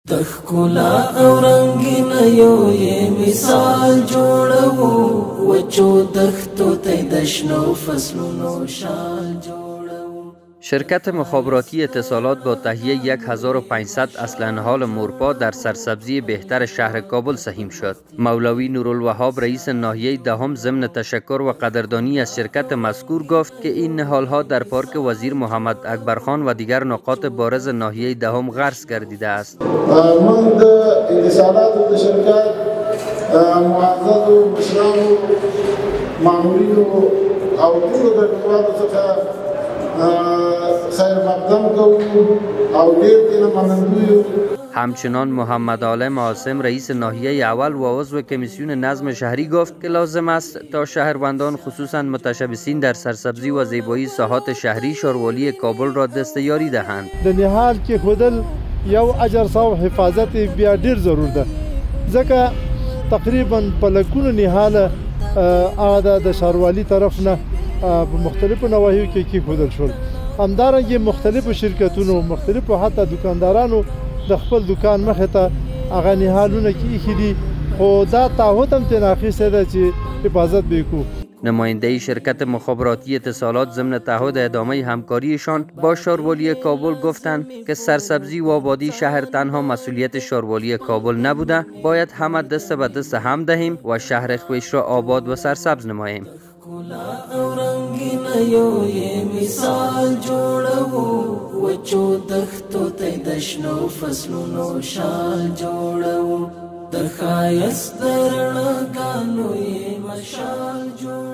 تخکولا او رنگین یو یې مثال جوړو وچو دښتو ته د شنو فصلونو شال جوړو. شرکت مخابراتی اتصالات با تهیه 1500 اسلحه‌نهال مورپا در سرسبزی بهتر شهر کابل سهیم شد. مولوی نورالوهاب رئیس ناحیه دهم ضمن تشکر و قدردانی از شرکت مذکور گفت که این نهالها در پارک وزیر محمد اکبرخان و دیگر نقاط بارز ناحیه دهم غرس گردیده است. من د اتصالات د شرکت معزز و مشران و مامورین او ټولو ګډونوالو څخه خیر مقدم کوو او ډیر ترې منندوی یو. همچنان محمد عالم عاصم رئیس ناحیه اول و عضو کمیسیون نظم شهری گفت که لازم است تا شهروندان خصوصا متشبثین در سرسبزی و زیبایی ساحات شهری ښاروالي کابل را دستیاری دهند. د نهال کې خودل یو اجر او حفاظت بیا ډیر ضرور ده، ځکه تقریبا په لکونو نهاله د ښاروالي طرف نه په مختلفو نواحیو کې خودل شول. همدارنګه مختلفو شرکتونو مختلفو حتی دکاندارانو د خپل دکان مخې ته هغه نهالونه کې ایښي دي، خو دا تعهد هم ترې اخیستی ده چې حفاظت به یې کوو. نماینده شرکت مخابراتی اتصالات ضمن تعهد ادامه همکاریشان با ښاروالي کابل گفتند که سرسبزی و آبادی شهر تنها مسئولیت ښاروالي کابل نبوده، باید همه دست به دست هم دهیم و شهر خویش را آباد و سرسبز نماییم. او رنگین یو یې مثال جوړو وچو دښتو ته د شنو فصلونو شال جوړو د ښایست د رڼاګانو یې مشال جوړو.